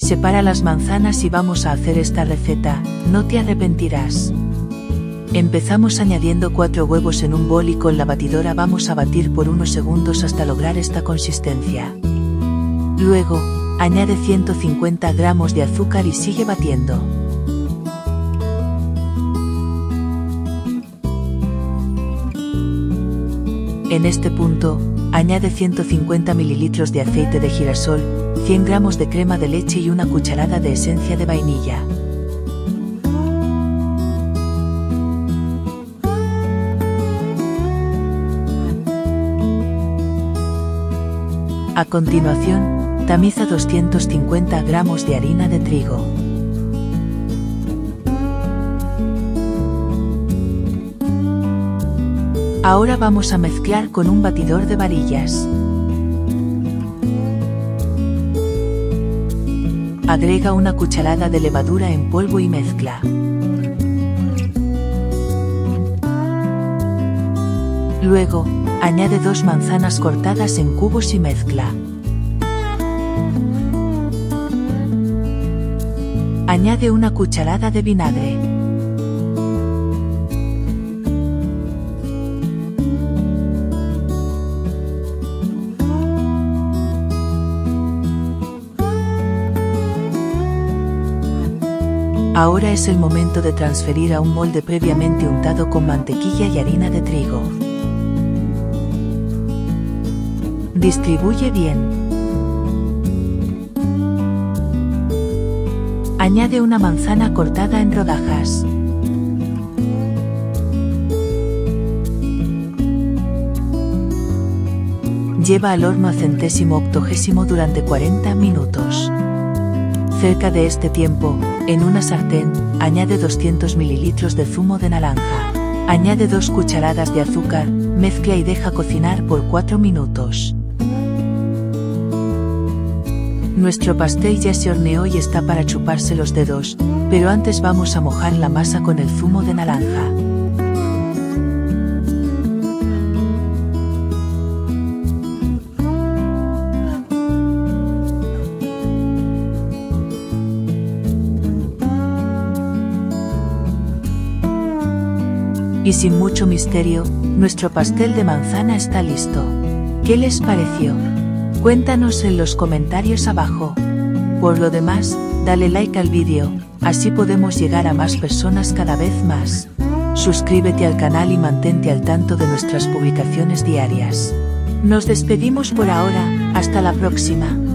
Separa las manzanas y vamos a hacer esta receta, no te arrepentirás. Empezamos añadiendo 4 huevos en un bol y con la batidora vamos a batir por unos segundos hasta lograr esta consistencia. Luego, añade 150 gramos de azúcar y sigue batiendo. En este punto, añade 150 ml de aceite de girasol, 100 gramos de crema de leche y una cucharada de esencia de vainilla. A continuación, tamiza 250 gramos de harina de trigo. Ahora vamos a mezclar con un batidor de varillas. Agrega una cucharada de levadura en polvo y mezcla. Luego, añade 2 manzanas cortadas en cubos y mezcla. Añade una cucharada de vinagre. Ahora es el momento de transferir a un molde previamente untado con mantequilla y harina de trigo. Distribuye bien. Añade una manzana cortada en rodajas. Lleva al horno a 180° durante 40 minutos. Cerca de este tiempo, en una sartén, añade 200 ml de zumo de naranja. Añade 2 cucharadas de azúcar, mezcla y deja cocinar por 4 minutos. Nuestro pastel ya se horneó y está para chuparse los dedos, pero antes vamos a mojar la masa con el zumo de naranja. Y sin mucho misterio, nuestro pastel de manzana está listo. ¿Qué les pareció? Cuéntanos en los comentarios abajo. Por lo demás, dale like al vídeo, así podemos llegar a más personas cada vez más. Suscríbete al canal y mantente al tanto de nuestras publicaciones diarias. Nos despedimos por ahora, hasta la próxima.